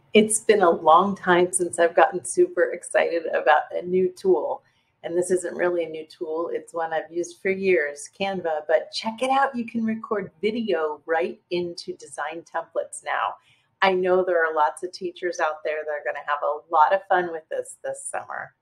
It's been a long time since I've gotten super excited about a new tool. And this isn't really a new tool, it's one I've used for years, Canva. But check it out. You can record video right into design templates now. I know there are lots of teachers out there that are going to have a lot of fun with this summer.